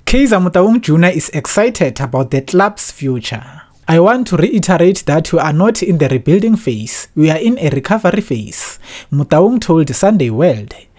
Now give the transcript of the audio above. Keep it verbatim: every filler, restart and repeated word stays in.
Kaizer Motaung Junior is excited about the club's future. I want to reiterate that we are not in the rebuilding phase, we are in a recovery phase, Motaung told Sunday World.